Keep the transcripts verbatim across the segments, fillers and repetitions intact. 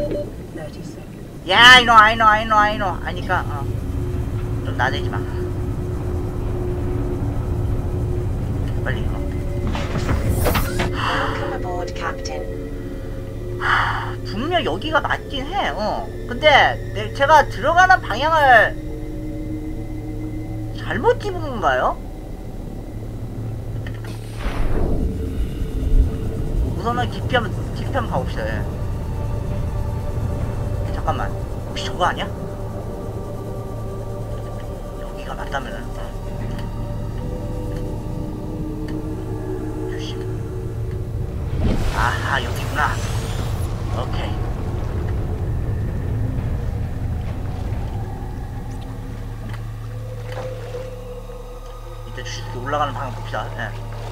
야, I know, I know, I know, I know. 아니까, 어. 좀 나대지 마. 빨리, 어. Welcome aboard, Captain. 하, 분명 여기가 맞긴 해, 어. 근데, 내, 제가 들어가는 방향을 잘못 집은 건가요? 우선은 깊이 한번, 깊이 한번 가봅시다, 예. 잠깐만. 혹시 저거 아니야? 여기가 맞다면은, 어. 조심. 아하, 여기구나. 오케이. 이제 주식이 올라가는 방향 봅시다. 예.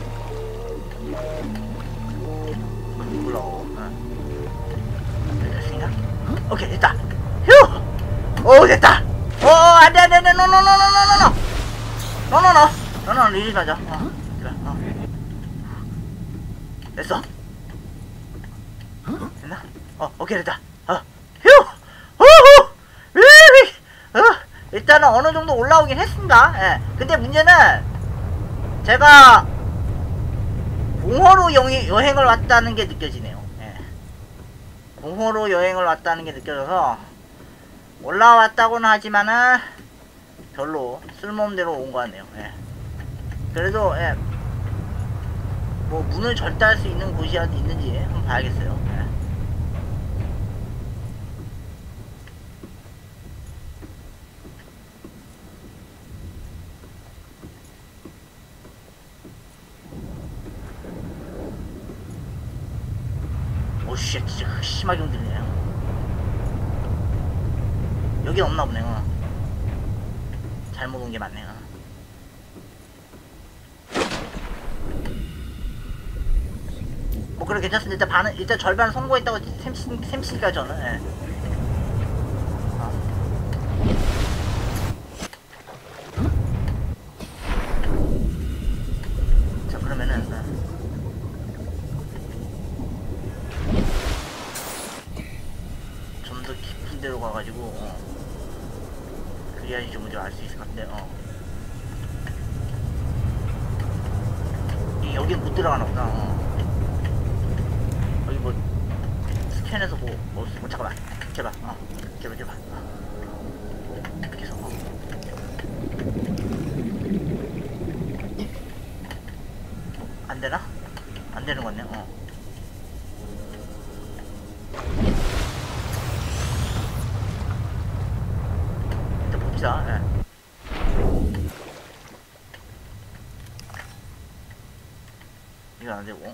올라오고. 예. 됐으냐? 오케이, 됐다. 휴! 오, 됐다. 오, 안 돼, 안 돼, 안 돼. 노, 노, 노, 노, 노, 노, 노. 노, 노, 노. 노, 노, 이리 가자. 어. 그래, 어. 됐어? 됐나? 어, 오케이, 됐다. 어. 휴! 후후! 으이! 어. 일단은 어느 정도 올라오긴 했습니다. 예. 근데 문제는 제가 공허로 여행, 여행을 왔다는 게 느껴지네요. 예. 공허로 여행을 왔다는 게 느껴져서 올라왔다고는 하지만은 별로 쓸모없는 데로 온 것 같네요. 예. 그래도 예. 뭐 문을 절대할 수 있는 곳이 어디 있는지 한번 봐야겠어요. 예. 오씨, 진짜 심하게 흔들리네요. 여기 없나 보네요. 어. 잘못 온 게 맞네요. 뭐 그래 괜찮습니다. 일단 반은 일단 절반은 성공했다고 샘씨 샘씨가 저는. 예. 어. 자 그러면은. 어. 깊은 데로 가가지고 어. 그래야지 좀 먼저 알 수 있을 것 같은데. 어. 이 여긴 못 들어가나 보다. 어. 여기 뭐 스캔해서 뭐, 뭐, 뭐 잠깐만 제발 어 제발 제발 어. 이렇게 해서 어. 안 되나? 안 되는 것 같네. 어. 자, 예. 이건 안 되고. 어.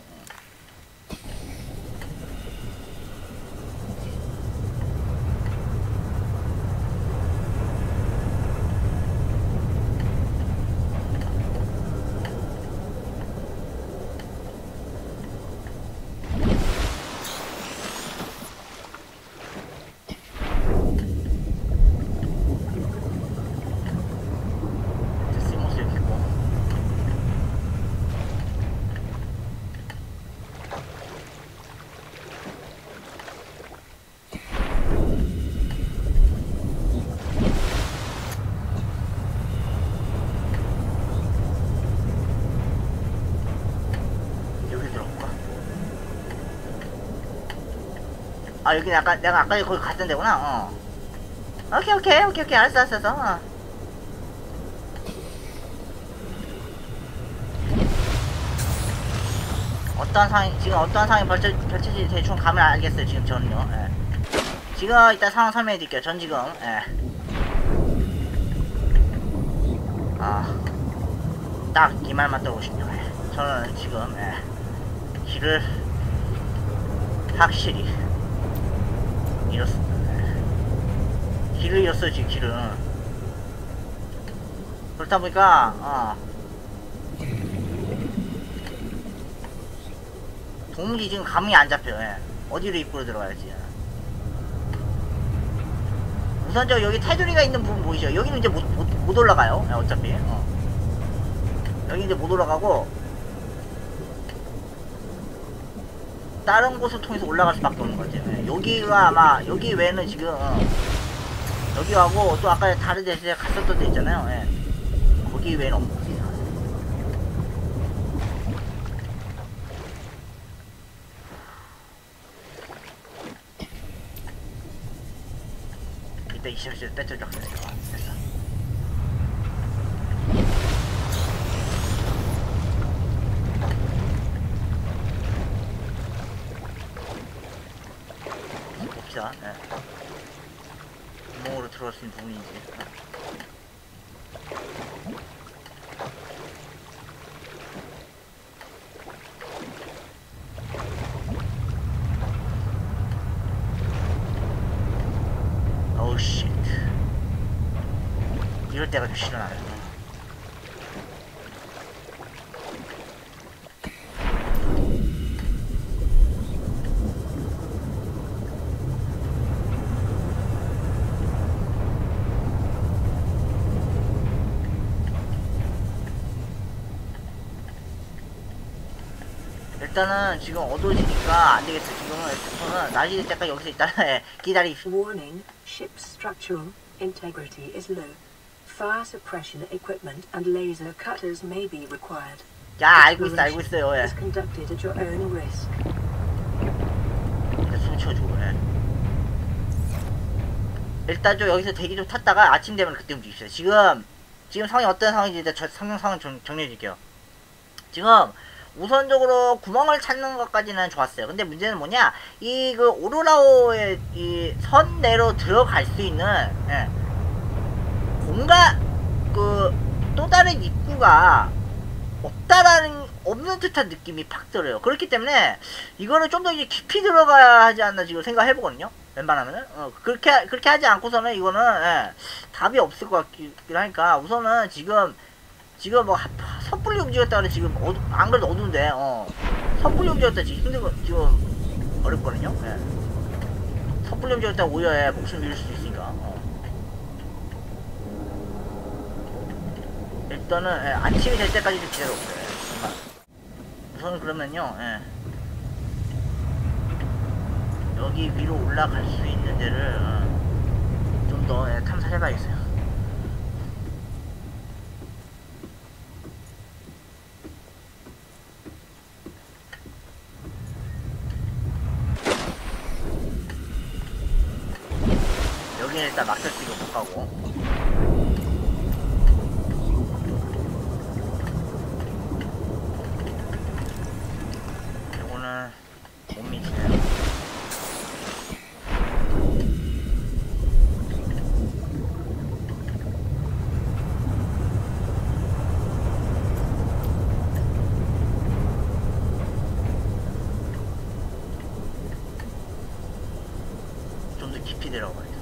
아 여기 약간 내가 아까 거기 갔던 데구나. 어. 오케이 오케이 오케이 오케이 알았어 알았어. 어. 어떤 상황 지금 어떤 상황이 벌쳐 펼쳐질지 대충 감을 알겠어요 지금 저는요. 예. 지금 이따 상황 설명해 드릴게요. 전 지금 예. 아 딱 이 말만 떠오고 싶네요. 예. 저는 지금 예. 길을 확실히 잃었습니다. 예. 길을 잃었어요 지금 길을. 그렇다 보니까 어. 도무지 지금 감이 안 잡혀요. 예. 어디로 입구로 들어가야지. 우선 저 여기 테두리가 있는 부분 보이죠? 여기는 이제 못, 못, 못 올라가요. 예, 어차피. 어. 여기 이제 못 올라가고 다른 곳을 통해서 올라갈 수밖에 없는 거죠. 예, 여기가 아마 여기 외에는 지금 어, 여기하고 또 아까 다른 데서 갔었던 데 있잖아요. 예, 거기 외에는 없는 거지. 이따 이십일 시에 배터리 쫙 됐어. 됐어. 봅시다. 예. 구멍으로 들어갈 수 있는 부분인지. 어우 쉣. 이럴 때가 좀 싫어나요. 일단은 지금 어두워지니까 안되겠어. 지금은 저는 낮이 될 때까지 여기서 일단 기다리. Warning, ship's structural integrity is low. Fire suppression equipment and laser cutters may be required. 야, 알고 있어, 알고 있어요. 예. Is conducted at your own risk. 일단 숨 쉬어주고. 예. 일단 좀 여기서 대기 좀 탔다가 아침 되면 그때 움직입시다. 지금 지금 상황이 어떤 상황인지 일단 저 상황 상황 정리해 줄게요. 지금 우선적으로 구멍을 찾는 것까지는 좋았어요. 근데 문제는 뭐냐, 이 그 오로라오의 이 선 내로 들어갈 수 있는 예, 공간 그 또 다른 입구가 없다라는 없는 듯한 느낌이 팍 들어요. 그렇기 때문에 이거는 좀 더 이제 깊이 들어가야 하지 않나 지금 생각해 보거든요. 웬만하면은 어, 그렇게 그렇게 하지 않고서는 이거는 예, 답이 없을 것 같긴 하니까 우선은 지금. 지금 뭐 섣불리 움직였다 그래. 지금 어두, 안 그래도 어두운데 어 섣불리 움직였다 지금 힘들고 지금 어렵거든요. 예. 섣불리 움직였다 오히려 예, 목숨 잃을 수도 있으니까 어. 일단은 예, 아침이 될 때까지 좀 기다려볼게요. 예. 우선은 그러면요 예. 여기 위로 올라갈 수 있는 데를 어, 좀 더 예, 탐사해봐야겠어요. 여기는 일단 막혔지고 못 가고. 요거는 못 미치네요. 좀 더 깊이 들어가야겠어.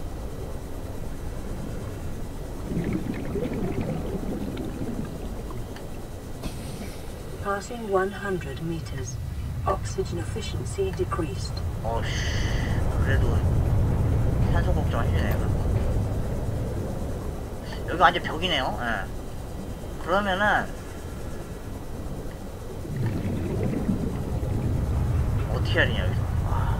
Passing one hundred meters. Oxygen efficiency decreased. 어씨, 그래도 산소 걱정 해주네. 여기 완전 벽이네요. 예. 그러면은 어떻게 해야 되냐 여기서.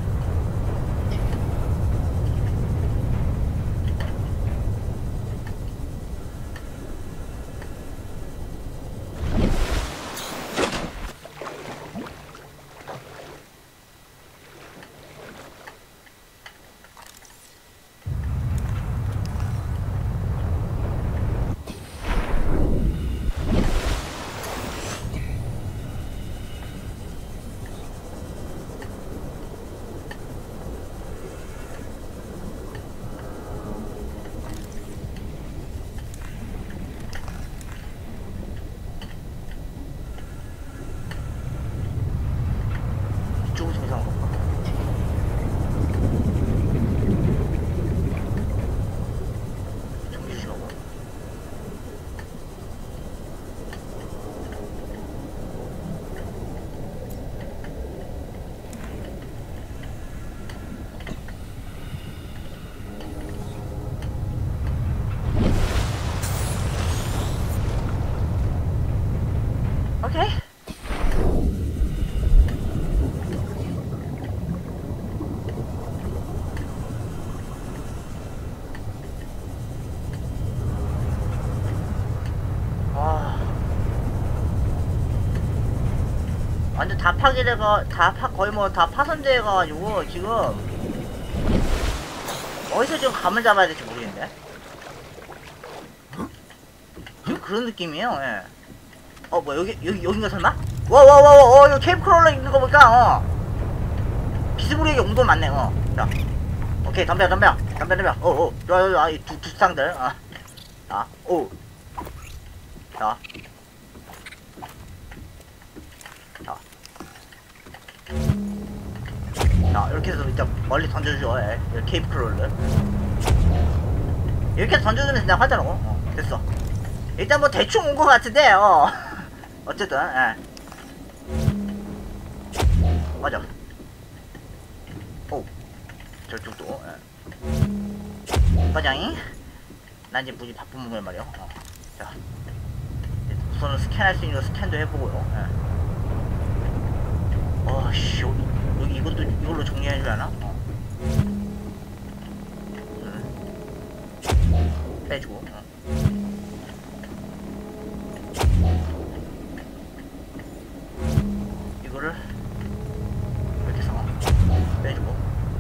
이쪽으로 정상으로 갈까? 정지시라고? 오케이. 완전 다 파괴돼가 다 파, 거의 뭐 다 파손돼가지고 지금 어디서 지금 감을 잡아야 될지 모르겠네. 지금 그런 느낌이에요. 예. 어, 뭐 여기 여기 여긴가 설마? 와와와와 어, 이거 케이프 크롤러 있는 거 보니까 어 비스무리하게 웅돈 많네. 어. 자, 오케이 덤벼 덤벼 덤벼 덤벼. 어어 좋아 좋아 좋아. 이두 두 쌍들. 어. 자, 오. 자. 자. 자, 이렇게 해서 일단 멀리 던져줘. 예. 케이프 크롤러. 이렇게 던져주면 그냥 하더라고. 어, 됐어. 일단 뭐 대충 온 것 같은데, 어. 어쨌든, 예. 맞아. 오. 저쪽도, 예. 과장이. 난 이제 무지 바쁜 몸을 말이야. 어. 자. 우선은 스캔할 수 있는 거 스캔도 해보고요. 예. 어씨, 여기, 여기 이것도 이걸로 정리해주려나? 어. 음. 빼주고. 어. 이거를 이렇게 해서 빼주고.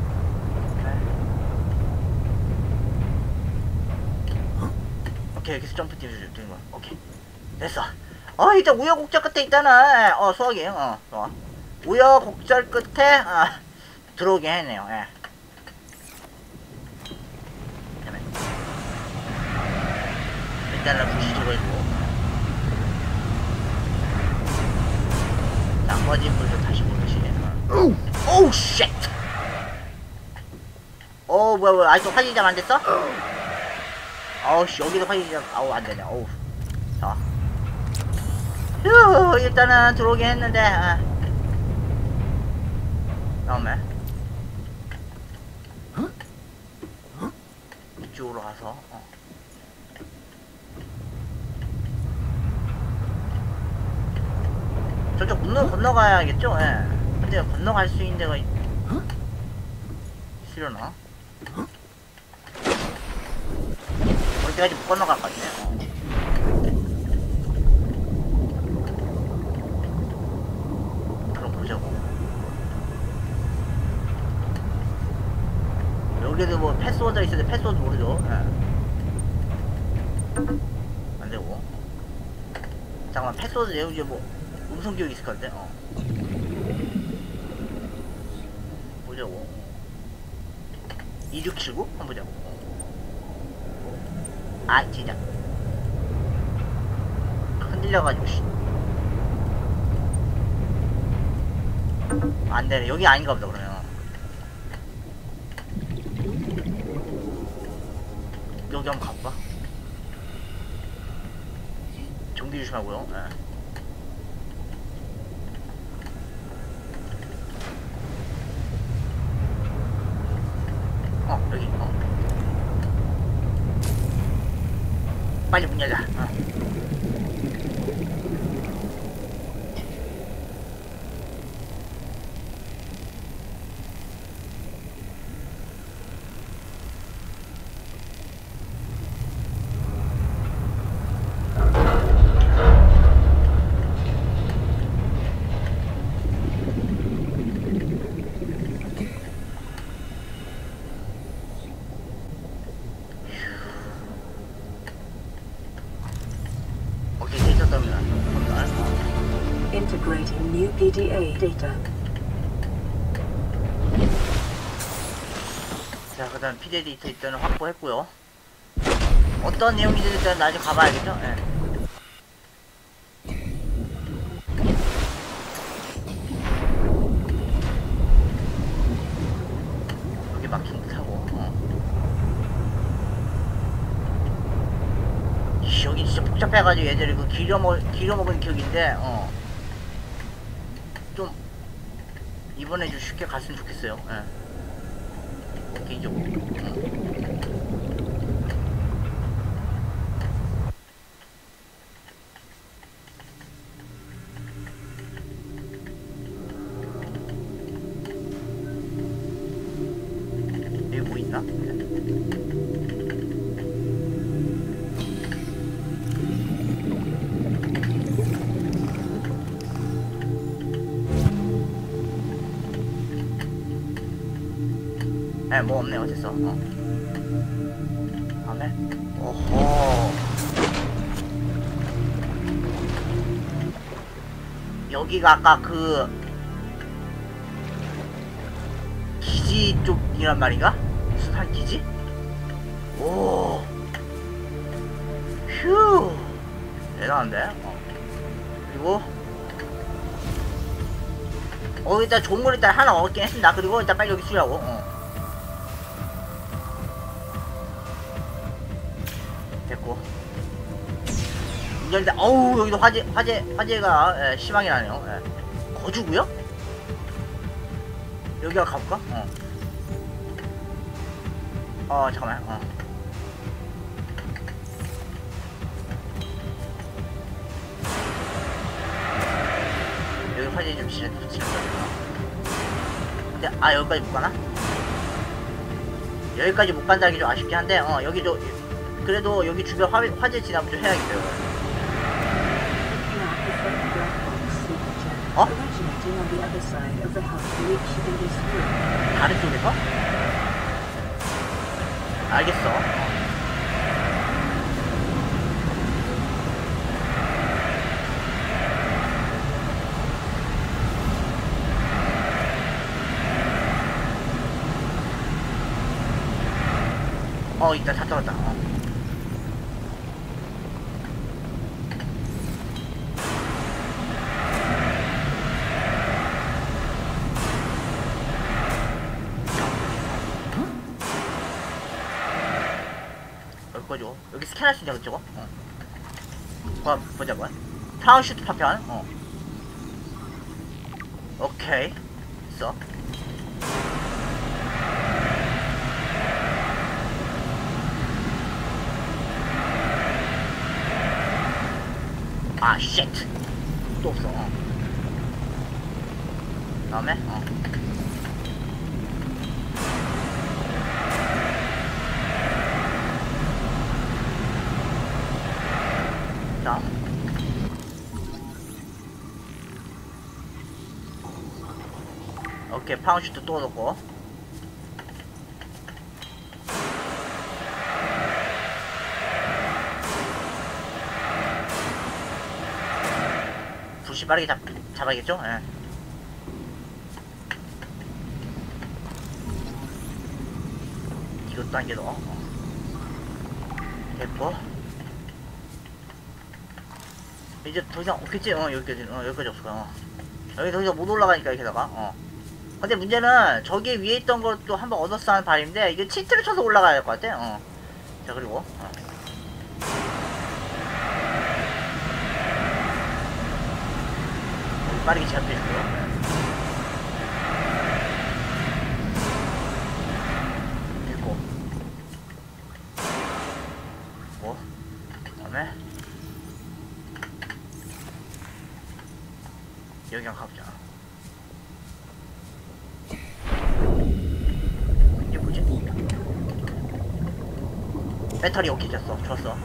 오케이, 여기서 점프 뛰어주는 거야. 오케이, 됐어. 어, 일단 우여곡절 끝에 있다는 어 수학이 어 좋아. 우여곡절 끝에 아 들어오게 했네요. 예. 일단은 불씨 제거해주고. 나머지 불도 다시 보듯이. 오우 쉣. 어 뭐야 뭐야 아직도 화진장 안 됐어? 어우씨 여기도 화진장 아우 안 되네. 어우. 자. 휴 일단은 들어오긴 했는데. 아. 다음에 이쪽으로 가서. 어. 저쪽 건너, 건너가야겠죠? 예. 근데 건너갈 수 있는 데가 있... 있으려나? 올 때까지 못 건너갈 것 같네. 어. 그럼 보자고. 여기도 뭐 패스워드가 있어도 패스워드 모르죠? 예. 안 되고. 잠깐만, 패스워드 내용이 뭐 음성 기억이 있을 것 같아. 어. 보자고. 이육칠구? 한번 보자고. 아, 진짜. 흔들려가지고, 씨. 안 되네. 여기 아닌가 보다, 그러면. 여기 한번 가볼까? 정비 조심하고요. 네. 어, 여기, 어. 빨리 문 열자. 어. Integrating new P D A data. 자, 그 다음 피디에이 데이터 일단은 확보했고요. 어떤 내용인지 일단 나중에 가봐야겠죠? 예. 여기 막힌 듯하고. 어. 여기 진짜 복잡해가지고 예전에 그 기려먹, 기려먹은 기억인데, 어. 좀, 이번에 좀 쉽게 갔으면 좋겠어요. 예. 개인적으로. 응. 여기 뭐 있나? 에, 뭐 없네요. 됐어. 어. 다음에 오호. 여기가 아까 그 기지 쪽이란 말인가? 수산 기지? 오. 휴. 대단한데? 어. 그리고 어 일단 좋은 걸 일단 하나 얻긴 했습니다. 그리고 일단 빨리 여기 쓰려고. 어. 됐고. 이제 일단 어우 여기도 화재 화재 화재가 예, 심하게 나네요. 예. 거주구요? 여기가 가볼까? 어. 어 잠깐만. 어. 여기 화재 좀 치는 치는 거. 근데 아 여기까지 못 가나? 여기까지 못 간다는 게 좀 아쉽긴 한데 어 여기도 그래도 여기 주변 화, 화재 진압 좀 해야겠어요. 어? 다른 쪽에서? 알겠어. 어, 이따 다 떨었다. 어. 여기 거죠. 여기 스캔할 수 있냐, 그쪽어? 어. 봐, 보자, 봐. 파운슈트 파편, 어. 오케이. 있어. 아, 쉣. 또 없어. 어. 다음에, 어. 자. 오케이, 파운슈트 또 넣고. 불씨 빠르게 잡, 잡아야겠죠? 예. 이것도 한 개 더. 어. 됐고. 이제 더 이상 없겠지? 어, 여기까지, 어, 여기까지 없을 거야. 어. 여기 더 이상 못 올라가니까, 이렇게다가, 어. 근데 문제는, 저기 위에 있던 것도 한번 얻었어 하는 바람인데, 이게 치트를 쳐서 올라가야 될 것 같아, 어. 자, 그리고, 어. 빠르게 제압해주고요. 됐고. 뭐? 그 다음에, 여기 한번 가보자. 이게 뭐지? 배터리 오케이 됐어. 좋았어.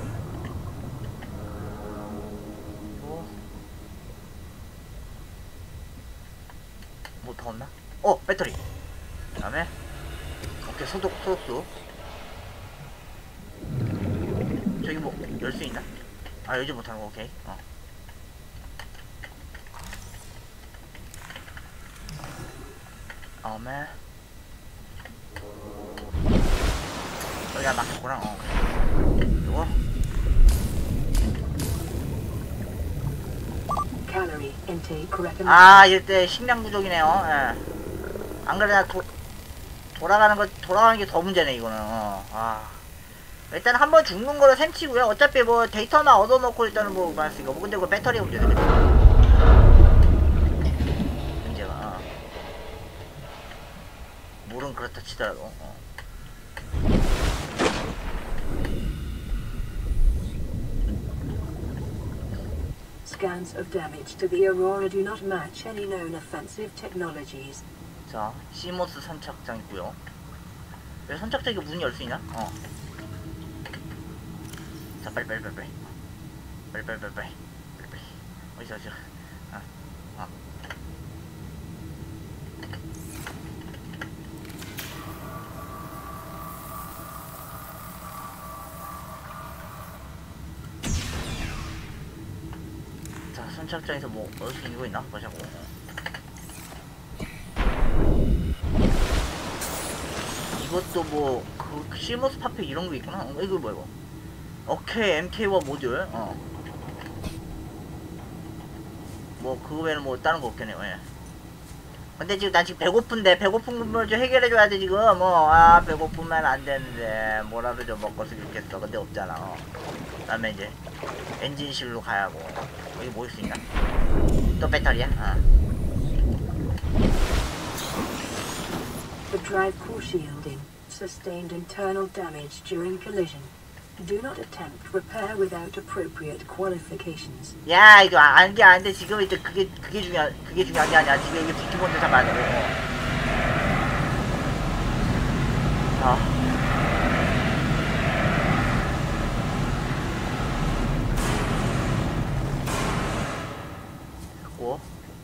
뭐 더 없나? 어! 배터리! 그 다음에 오케이 소독, 소독수. 저기 뭐 열 수 있나? 아 열지 못하는 거 오케이. 어. 다음에 여기가 막혔구나. 어. 그리고 Calorie intake recommended. 아 이때 식량 부족이네요. 예. 안 그래 나 도, 돌아가는 거 돌아가는 게 더 문제네 이거는. 어. 아 일단 한번 죽는 거로 셈치고요. 어차피 뭐 데이터나 얻어놓고 일단은 뭐 말았으니까 뭐 근데 그 배터리 문제네. 문제가 어. 물은 그렇다 치더라도. 어. Scans of damage to the Aurora do not match any known offensive technologies. 자, 시모스 선착장 있고요. 왜 선착장에 문이 열 수 있나? 어. 자, 빨리 빨리 빨리 빨리. 빨리 빨리 빨리 빨리. 빨리 빨리. 어디서 어디서? 아, 아. 선착장에서 뭐 얻을 수 있는 거 있나? 보자고. 이것도 뭐 그 실머스 파페 이런 거 있구나. 어, 이거 뭐야 이거? 오케이 엠케이와 모듈. 어. 뭐 그거 외에는 뭐 다른 거 없겠네요. 예. 근데 지금 난 지금 배고픈데 배고픈 걸 좀 해결해줘야 돼 지금. 뭐 아 배고프면 안 되는데 뭐라도 좀 먹었으면 좋겠어. 근데 없잖아. 어. 그다음에 이제 엔진실로 가야 하고. 여기 뭐 있을 수 있나? 또 배터리야? 어. The drive core shielding sustained internal damage during collision. Do not attempt repair without appropriate qualifications. 야 이거 안게 안돼 지금 이제 그게 그게 중요한 그게 중요한 게 아니야. 지금 이게 비키 먼저 잡아야 돼. 아. 고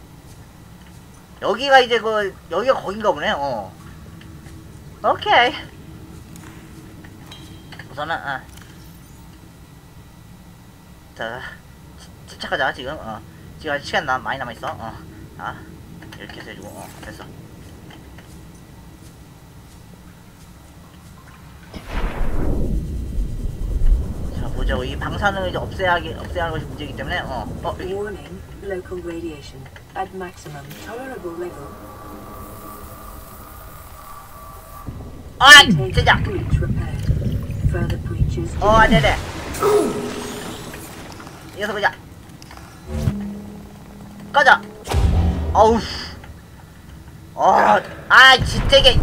여기가 이제 그 여기가 거긴가 보네. 어. 오케이. 우선은 아. 자, 침착하자 지금. 어. 지금 아직 시간 남 많이 남아 있어. 어. 아, 이렇게 해서 해주고. 어, 됐어. 자, 보자고. 이 방사능을 이제 없애야 하기, 없애야 하는 것이 문제이기 때문에. 어. 어, 여기. Warning: local radiation at maximum tolerable level. 아, Take 진짜. breach repaired. Further breaches. 어, 안 되네. 이어서 보자. 꺼져. 어우. 어, 아, 진짜 이게.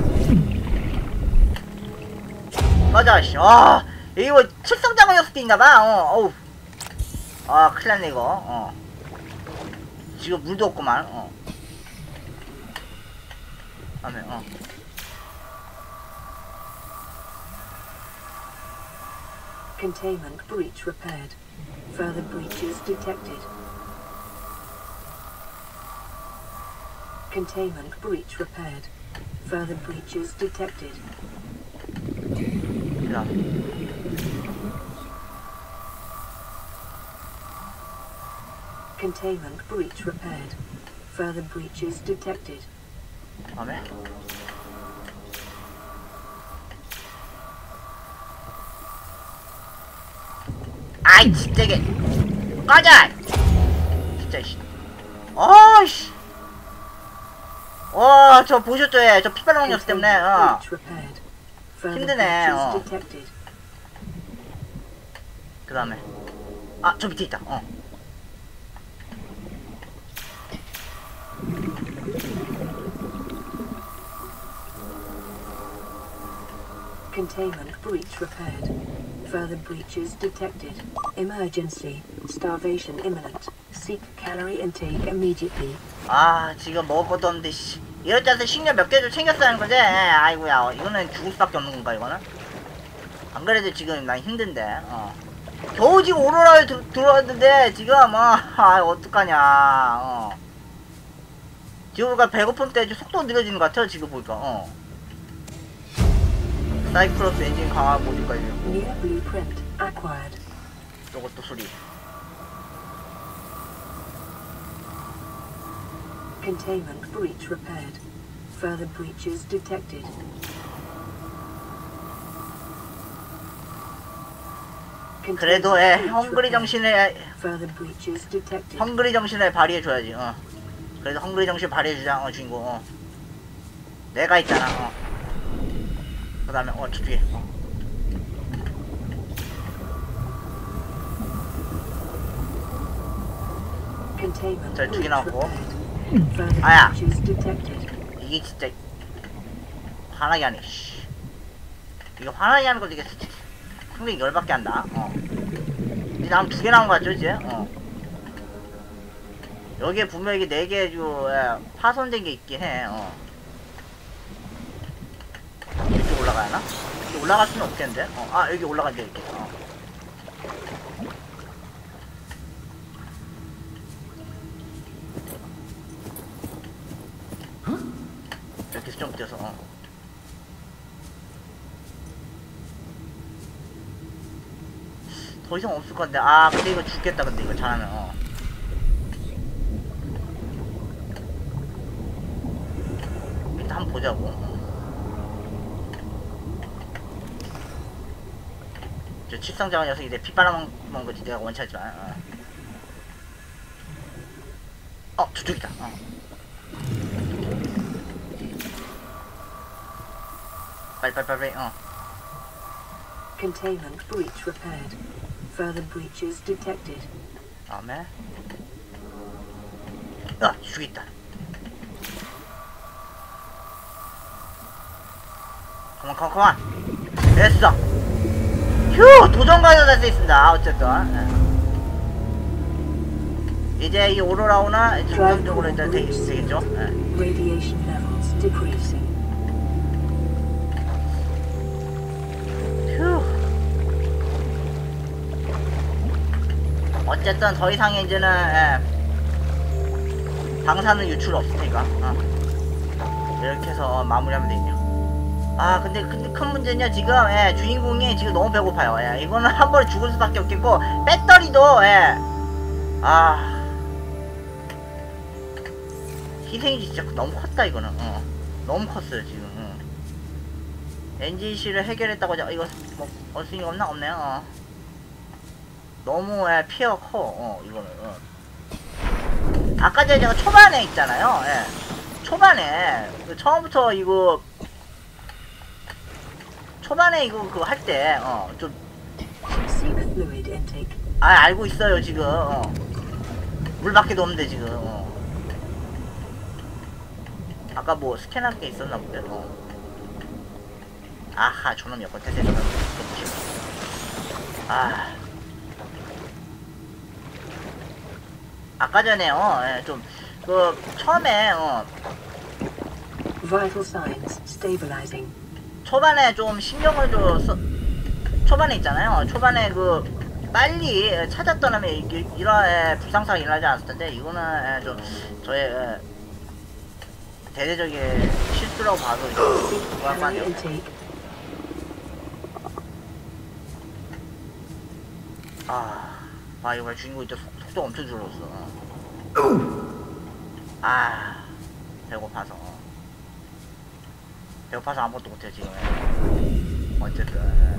꺼져, 씨. 어, 이거 뭐 칠성장어였을 수도 있나봐. 어, 어우. 아, 큰일 났네, 이거. 어. 지금 물도 없구만. 어. 다음에, 어. Containment breach repaired. Further breaches detected. Containment breach repaired. Further breaches detected. 자. Containment breach repaired. Further breaches detected. 다음에. 아이 진짜 이게 꺼져! 진짜 씨. 어이씨. 어, 저 보셨죠? 예. 저 피발랑이었기 때문에. 어. 힘드네. 어. 그 다음에 아, 저 밑에 있다. 어. Containment breach repaired. Further breaches detected. Emergency. Starvation imminent. Seek calorie intake immediately. 아, 지금 먹을 것도 없는데 씨. 이럴 때 식량 몇 개 좀 챙겼어야 하는 거지? 아이고야. 이거는 죽을 수밖에 없는 건가 이거는? 안 그래도 지금 난 힘든데. 어. 겨우 지금 오로라에 들, 들어왔는데 지금 어, 아 어떡하냐. 어. 지금 보니까 배고픔 때 속도 느려지는 것 같아요. 지금 보니까. 어. 사이클로스 엔진 강화 모듈까지 있고. New blueprint acquired. 저것도 소리. Containment breach repaired. Further breaches detected. 그래도 애 헝그리 정신을 Further breaches detected. 헝그리 정신을 발휘해줘야지. 어. 그래도 헝그리 정신 발휘해주자. 어, 주인공. 어. 내가 있잖아. 어. 그 다음에 어 저쪽에. 어. 저 두 개 나왔고. 아야. 이게 진짜 화나게 하네. 씨. 이거 화나게 하는 거 되게 상당히 열받게 한다. 어. 이제 다음 두 개 나온 거 같죠 이제? 어. 여기에 분명히 네 개 주 파손된 게 있긴 해. 어. 이쪽 올라가야 하나? 여기 올라갈 수는 없겠는데? 어. 아 여기 올라간대 이렇게. 어. 이렇게 좀 뛰어서. 어. 더 이상 없을 건데. 아 근데 이거 죽겠다. 근데 이거 잘하면. 어. 한번 보자고. 저 칠성장어 녀석이 내 피 빨아먹는 거지. 내가 원치하지만. 어, 어 저쪽이다. 어. 빨리 빨리 빨리. 어. Containment breach repaired. Further breaches detected. 다음에 아 저기 있다. 그만 그만 그만. 됐어. 휴 도전까지 할 수 있습니다. 어쨌든 예. 이제 이 오로라오나 정상적으로 일단 되, 되겠죠. 예. Radiation levels decreasing. 휴. 어쨌든 더 이상의 이제는 예. 방사능 유출 없으니까 어. 이렇게 해서 마무리하면 되겠네요. 아 근데 큰, 큰 문제는요 지금 예, 주인공이 지금 너무 배고파요. 예, 이거는 한 번에 죽을 수밖에 없겠고 배터리도 예. 아 희생이 진짜 너무 컸다 이거는. 어. 너무 컸어요 지금. 어. 엔진실을 해결했다고 하죠. 이거 뭐 어수인가 없나? 없네요. 어. 너무 예, 피해가 커. 어, 이거는. 어. 아까 전에 제가 초반에 있잖아요. 예. 초반에 그 처음부터 이거 초반에 이거 그거 할 때 어 좀 Seek fluid intake. 아 알고 있어요 지금. 어. 물밖에 없는데 지금. 어. 아까 뭐 스캔할 게 있었나 본데. 어. 아하 저놈 여권 태세 저놈. 아. 아까 전에요. 예, 좀 그 처음에 어. Vital signs stabilizing. 초반에 좀 신경을 좀 초반에 있잖아요. 초반에 그 빨리 찾았더라면 이런 불상사가 일어나지 않았을 텐데 이거는 좀 저의 대대적인 실수라고 봐도 좋아할 것 같아요. 아, 아 이거 주인공이 또 속도 엄청 줄었어. 아, 배고파서. 배고파서 아무것도 못해요 지금. 어쨌든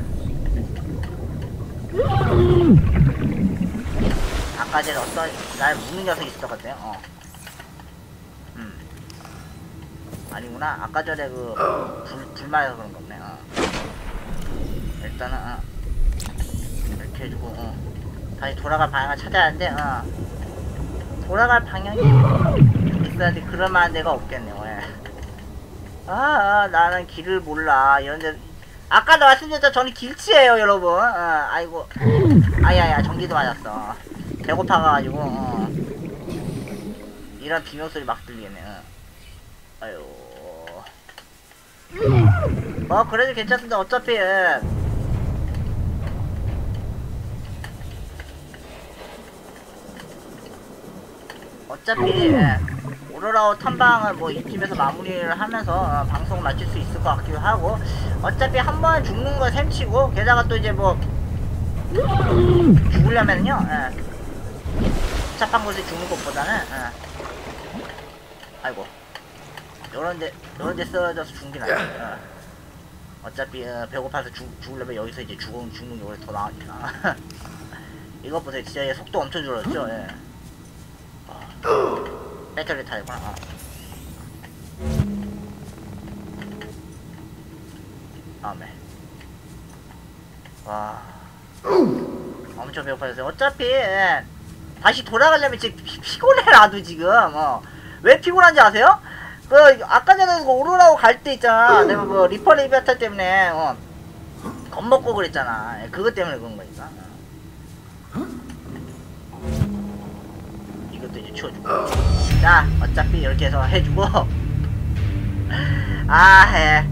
아까 전에 어떤 날 묻는 녀석이 있었던 것 같아요. 어. 음 아니구나. 아까 전에 그 불, 불만해서 그런 거네. 어. 일단은 어. 이렇게 해주고 어. 다시 돌아갈 방향을 찾아야 하는데 어. 돌아갈 방향이 있어야지. 그럴만한 데가 없겠네요. 예. 아, 아 나는 길을 몰라 이런데. 아까도 말씀드렸죠. 저는 길치예요 여러분. 어, 아이고 아야야 전기도 맞았어. 배고파가지고 어. 이런 비명소리 막 들리겠네. 어. 아유 뭐 그래도 괜찮습니다. 어차피 예. 어차피 예. 오로라오 탐방을 뭐 이쯤에서 마무리를 하면서 어, 방송을 마칠 수 있을 것 같기도 하고 어차피 한 번 죽는 거 셈치고 게다가 또 이제 뭐 죽으려면요 예. 복잡한 곳에 죽는 것보다는 예. 아이고 요런데 요런데 쓰러져서 죽는 게 나아요. 예. 어차피 어, 배고파서 죽, 죽으려면 여기서 이제 죽, 죽는 게 오히려 더 나으니까. 이것 보세요. 진짜 얘 속도 엄청 줄었죠. 예. 어. 배터리 타이구나. 어. 다음에 와 엄청 배고파졌어요. 어차피 예. 다시 돌아가려면 지금 피, 피곤해 나도 지금. 어. 왜 피곤한지 아세요? 그 아까 전에 그 오로라고 갈 때 있잖아. 내가 그 리퍼 리비아타 때문에 어. 겁먹고 그랬잖아. 예. 그것 때문에 그런 거니까. 어. 이것도 이제 치워주고. 자, 어차피 이렇게 해서 해주고. 아, 해.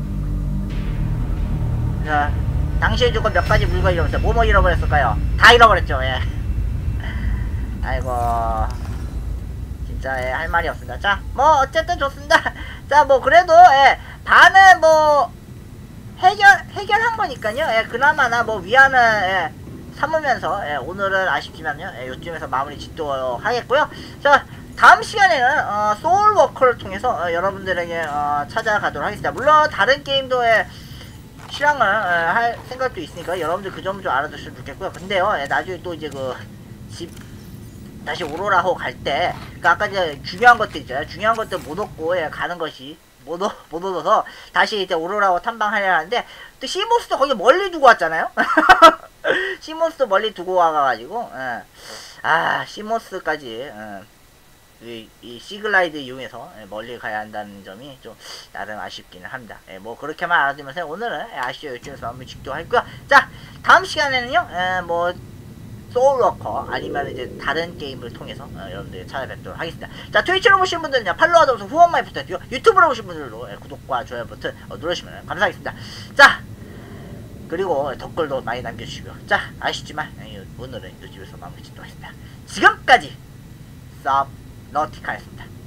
자, 당시에 주고 몇 가지 물건 잃어버렸어요. 뭐뭐 잃어버렸을까요? 다 잃어버렸죠, 예. 아이고. 진짜, 예, 할 말이 없습니다. 자, 뭐, 어쨌든 좋습니다. 자, 뭐, 그래도, 예, 반은 뭐, 해결, 해결한 거니까요. 예, 그나마나 뭐, 위안을, 예, 삼으면서, 예, 오늘은 아쉽지만요. 예, 요쯤에서 마무리 짓도록 하겠고요. 자, 다음 시간에는 어, 소울워커를 통해서 어, 여러분들에게 어, 찾아가도록 하겠습니다. 물론 다른 게임도 에, 실황을 에, 할 생각도 있으니까 여러분들 그 점 좀 알아두시면 좋겠고요. 근데요, 에, 나중에 또 이제 그 집 다시 오로라호 갈 때, 그 아까 이제 중요한 것들 있잖아요. 중요한 것들 못 얻고 예, 가는 것이 못, 얻, 못 얻어서 다시 이제 오로라호 탐방하려 하는데, 또 시몬스도 거기 멀리 두고 왔잖아요. 시몬스도 멀리 두고 와가지고 예. 아 시몬스까지 예. 이, 이 시글라이드 이용해서 예, 멀리 가야 한다는 점이 좀 나름 아쉽기는 합니다. 예, 뭐 그렇게만 알아두면서 오늘은 예, 아시오 요즘에서 마무리 짓도록 하고요. 자 다음 시간에는요 예, 뭐 소울워커 아니면 이제 다른 게임을 통해서 어, 여러분들 찾아뵙도록 하겠습니다. 자 트위치로 보신 분들은요 팔로우하면서 후원 많이 부탁드리고 유튜브로 보신 분들도 예, 구독과 좋아요 버튼 어, 누르시면 감사하겠습니다. 자 그리고 댓글도 많이 남겨주시고요. 자 아시지만 예, 오늘은 이집에서 마무리 짓도록 하겠습니다. 지금까지 쌉 너티카였습니다.